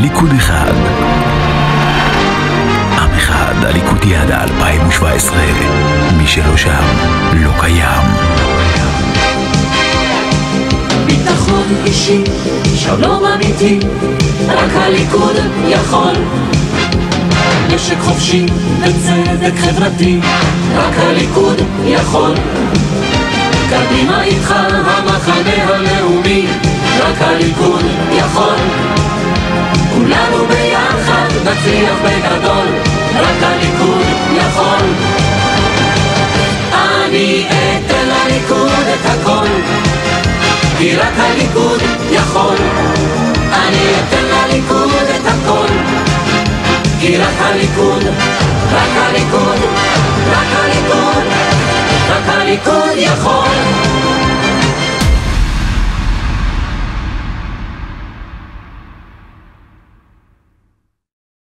ליכוד אחד. עם אחד, הליכודיאדה 2017. מי שלא שם, לא קיים. ביטחון אישי, שלום אמיתי, רק הליכוד יכול. נשק חופשי וצדק חברתי, רק הליכוד יכול. קדימה איתך המחנה הלאומי, רק הליכוד יכול. כולנו ביחד נצליח בגדול, רק הליכוד יכול. אני אתן לליכוד את הכל, כי רק הליכוד יכול. אני אתן לליכוד את הכל, כי רק הליכוד, רק הליכוד, רק הליכוד, רק הליכוד יכול.